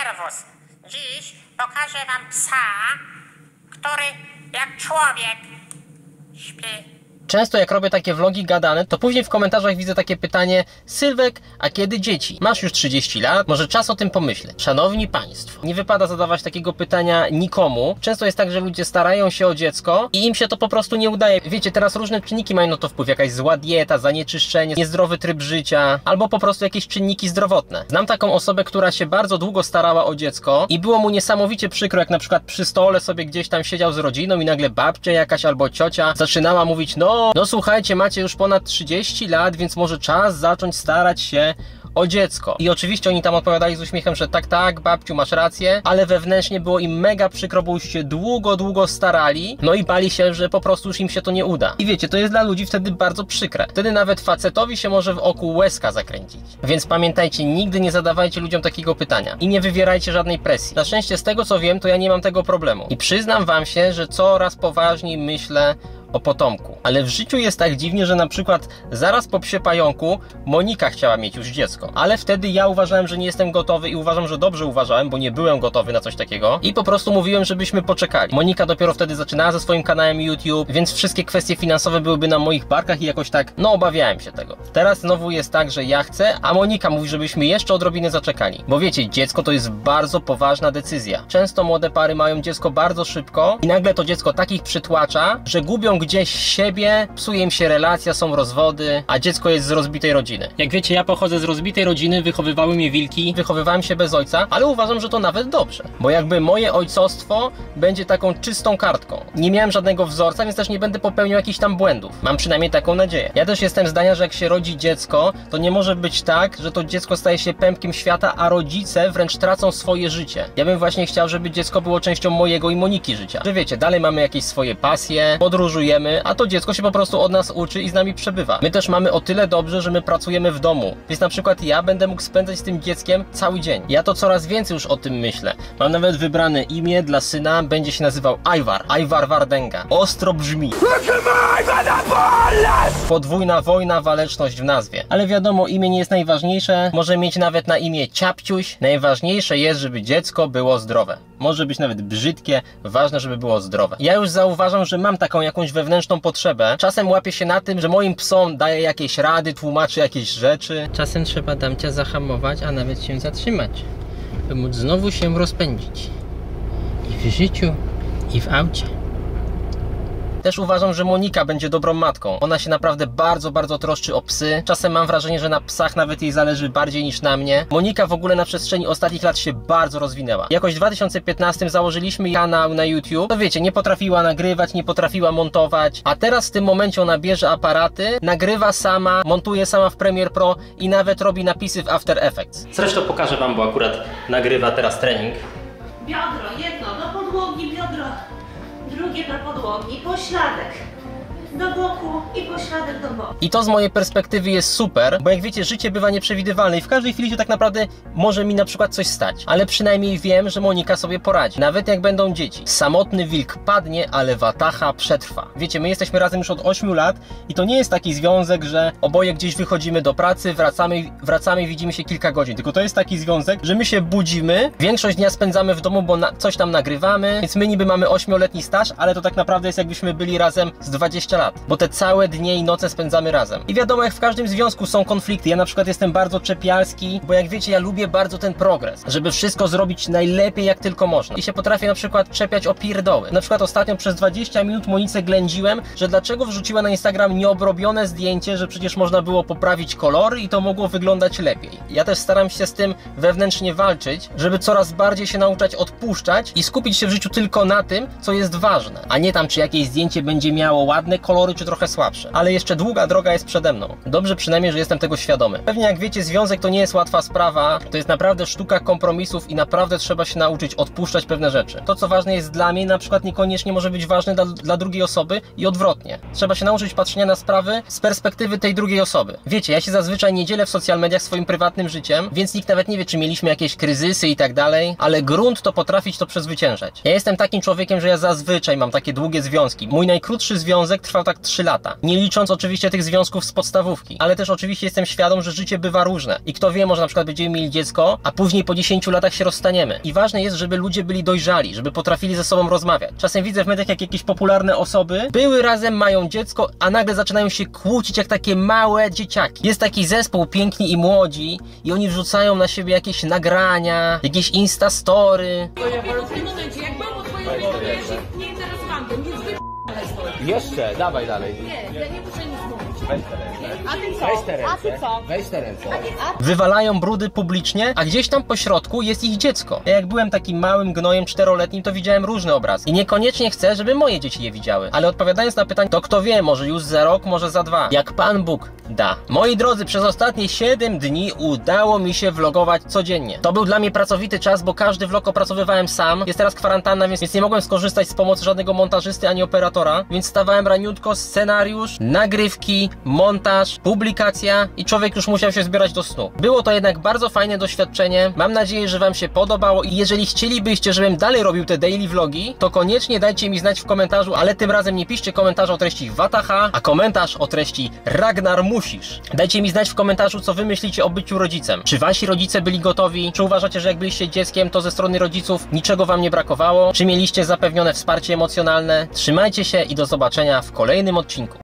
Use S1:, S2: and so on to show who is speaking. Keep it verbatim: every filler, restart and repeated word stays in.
S1: serwus. Dziś pokażę wam psa, który jak człowiek śpi.
S2: Często jak robię takie vlogi gadane, to później w komentarzach widzę takie pytanie: Sylwek, a kiedy dzieci? Masz już trzydzieści lat, może czas o tym pomyśleć. Szanowni Państwo, nie wypada zadawać takiego pytania nikomu. Często jest tak, że ludzie starają się o dziecko i im się to po prostu nie udaje. Wiecie, teraz różne czynniki mają na to wpływ. Jakaś zła dieta, zanieczyszczenie, niezdrowy tryb życia, albo po prostu jakieś czynniki zdrowotne. Znam taką osobę, która się bardzo długo starała o dziecko i było mu niesamowicie przykro, jak na przykład przy stole sobie gdzieś tam siedział z rodziną i nagle babcia jakaś albo ciocia zaczynała mówić: no No słuchajcie, macie już ponad trzydzieści lat, więc może czas zacząć starać się o dziecko. I oczywiście oni tam odpowiadali z uśmiechem, że tak, tak, babciu, masz rację, ale wewnętrznie było im mega przykro, bo już się długo, długo starali, no i bali się, że po prostu już im się to nie uda. I wiecie, to jest dla ludzi wtedy bardzo przykre. Wtedy nawet facetowi się może w oku łezka zakręcić. Więc pamiętajcie, nigdy nie zadawajcie ludziom takiego pytania i nie wywierajcie żadnej presji. Na szczęście, z tego co wiem, to ja nie mam tego problemu. I przyznam wam się, że coraz poważniej myślę o potomku. Ale w życiu jest tak dziwnie, że na przykład zaraz po psie pająku Monika chciała mieć już dziecko. Ale wtedy ja uważałem, że nie jestem gotowy i uważam, że dobrze uważałem, bo nie byłem gotowy na coś takiego. I po prostu mówiłem, żebyśmy poczekali. Monika dopiero wtedy zaczynała ze swoim kanałem YouTube, więc wszystkie kwestie finansowe byłyby na moich barkach i jakoś tak, no obawiałem się tego. Teraz znowu jest tak, że ja chcę, a Monika mówi, żebyśmy jeszcze odrobinę zaczekali. Bo wiecie, dziecko to jest bardzo poważna decyzja. Często młode pary mają dziecko bardzo szybko i nagle to dziecko takich przytłacza, że gubią gdzieś siebie, psuje im się relacja, są rozwody, a dziecko jest z rozbitej rodziny. Jak wiecie, ja pochodzę z rozbitej rodziny, wychowywały mnie wilki, wychowywałem się bez ojca, ale uważam, że to nawet dobrze, bo jakby moje ojcostwo będzie taką czystą kartką. Nie miałem żadnego wzorca, więc też nie będę popełniał jakichś tam błędów. Mam przynajmniej taką nadzieję. Ja też jestem zdania, że jak się rodzi dziecko, to nie może być tak, że to dziecko staje się pępkiem świata, a rodzice wręcz tracą swoje życie. Ja bym właśnie chciał, żeby dziecko było częścią mojego i Moniki życia. Że wiecie, dalej mamy jakieś swoje pasje, podróżujemy, a to dziecko się po prostu od nas uczy i z nami przebywa. My też mamy o tyle dobrze, że my pracujemy w domu, więc na przykład ja będę mógł spędzać z tym dzieckiem cały dzień. Ja to coraz więcej już o tym myślę. Mam nawet wybrane imię dla syna, będzie się nazywał Ajwar. Ajwar Wardenga. Ostro brzmi. Podwójna wojna, waleczność w nazwie. Ale wiadomo, imię nie jest najważniejsze. Może mieć nawet na imię Ciapciuś. Najważniejsze jest, żeby dziecko było zdrowe. Może być nawet brzydkie, ważne, żeby było zdrowe. Ja już zauważam, że mam taką jakąś wewnętrzną potrzebę. Czasem łapię się na tym, że moim psom daję jakieś rady, tłumaczę jakieś rzeczy. Czasem trzeba damcia zahamować, a nawet się zatrzymać, by móc znowu się rozpędzić. I w życiu, i w aucie. Też uważam, że Monika będzie dobrą matką. Ona się naprawdę bardzo, bardzo troszczy o psy. Czasem mam wrażenie, że na psach nawet jej zależy bardziej niż na mnie. Monika w ogóle na przestrzeni ostatnich lat się bardzo rozwinęła. Jakoś w dwa tysiące piętnastym założyliśmy kanał na YouTube. To wiecie, nie potrafiła nagrywać, nie potrafiła montować. A teraz w tym momencie ona bierze aparaty, nagrywa sama, montuje sama w Premiere Pro i nawet robi napisy w After Effects. Zresztą pokażę wam, bo akurat nagrywa teraz trening.
S3: Biodro, jedno do podłogi, biodro. Drugie do podłogi, pośladek do boku i pośladek do boku.
S2: I to z mojej perspektywy jest super, bo jak wiecie, życie bywa nieprzewidywalne i w każdej chwili się tak naprawdę może mi na przykład coś stać. Ale przynajmniej wiem, że Monika sobie poradzi. Nawet jak będą dzieci. Samotny wilk padnie, ale watacha przetrwa. Wiecie, my jesteśmy razem już od ośmiu lat i to nie jest taki związek, że oboje gdzieś wychodzimy do pracy, wracamy, wracamy i widzimy się kilka godzin. Tylko to jest taki związek, że my się budzimy, większość dnia spędzamy w domu, bo na, coś tam nagrywamy, więc my niby mamy ośmioletni staż, ale to tak naprawdę jest jakbyśmy byli razem z dwadzieścia lat. Bo te całe dnie i noce spędzamy razem. I wiadomo, jak w każdym związku są konflikty. Ja na przykład jestem bardzo czepialski, bo jak wiecie, ja lubię bardzo ten progres, żeby wszystko zrobić najlepiej jak tylko można. I się potrafię na przykład czepiać o pierdoły. Na przykład ostatnio przez dwadzieścia minut Monice ględziłem, że dlaczego wrzuciła na Instagram nieobrobione zdjęcie, że przecież można było poprawić kolory i to mogło wyglądać lepiej. Ja też staram się z tym wewnętrznie walczyć, żeby coraz bardziej się nauczać odpuszczać i skupić się w życiu tylko na tym, co jest ważne, a nie tam, czy jakieś zdjęcie będzie miało ładne kolory, czy trochę słabsze. Ale jeszcze długa droga jest przede mną. Dobrze przynajmniej, że jestem tego świadomy. Pewnie jak wiecie, związek to nie jest łatwa sprawa, to jest naprawdę sztuka kompromisów i naprawdę trzeba się nauczyć odpuszczać pewne rzeczy. To, co ważne jest dla mnie, na przykład niekoniecznie może być ważne dla, dla drugiej osoby i odwrotnie. Trzeba się nauczyć patrzenia na sprawy z perspektywy tej drugiej osoby. Wiecie, ja się zazwyczaj nie dzielę w social mediach swoim prywatnym życiem, więc nikt nawet nie wie, czy mieliśmy jakieś kryzysy i tak dalej, ale grunt to potrafić to przezwyciężać. Ja jestem takim człowiekiem, że ja zazwyczaj mam takie długie związki. Mój najkrótszy związek trwa tak trzy lata. Nie licząc oczywiście tych związków z podstawówki. Ale też oczywiście jestem świadom, że życie bywa różne. I kto wie, może na przykład będziemy mieli dziecko, a później po dziesięciu latach się rozstaniemy. I ważne jest, żeby ludzie byli dojrzali, żeby potrafili ze sobą rozmawiać. Czasem widzę w mediach, jak jakieś popularne osoby były razem, mają dziecko, a nagle zaczynają się kłócić jak takie małe dzieciaki. Jest taki zespół Piękni i Młodzi i oni wrzucają na siebie jakieś nagrania, jakieś instastory.
S4: W tym momencie, jak mam o twoim wideo, ja się nie interesowałam tym, więc wy...
S5: Jeszcze, dawaj dalej.
S4: Nie, ja nie muszę nic mówić.
S5: Weź te ręce.
S4: A ty co?
S5: Weź te ręce.
S4: A ty co?
S5: Weź te ręce.
S2: Wywalają brudy publicznie, a gdzieś tam po środku jest ich dziecko. Ja jak byłem takim małym gnojem czteroletnim, to widziałem różne obrazy. I niekoniecznie chcę, żeby moje dzieci je widziały. Ale odpowiadając na pytanie, to kto wie, może już za rok, może za dwa. Jak Pan Bóg da. Moi drodzy, przez ostatnie siedem dni udało mi się vlogować codziennie. To był dla mnie pracowity czas, bo każdy vlog opracowywałem sam. Jest teraz kwarantanna, więc nie mogłem skorzystać z pomocy żadnego montażysty ani operatora, więc stawałem raniutko, scenariusz, nagrywki, montaż, publikacja i człowiek już musiał się zbierać do snu. Było to jednak bardzo fajne doświadczenie. Mam nadzieję, że Wam się podobało i jeżeli chcielibyście, żebym dalej robił te daily vlogi, to koniecznie dajcie mi znać w komentarzu, ale tym razem nie piszcie komentarza o treści Wataha, a komentarz o treści Ragnar musisz. Dajcie mi znać w komentarzu, co Wy myślicie o byciu rodzicem. Czy Wasi rodzice byli gotowi? Czy uważacie, że jak byliście dzieckiem, to ze strony rodziców niczego Wam nie brakowało? Czy mieliście zapewnione wsparcie emocjonalne? Trzymajcie się i do zobaczenia w kolejnym odcinku.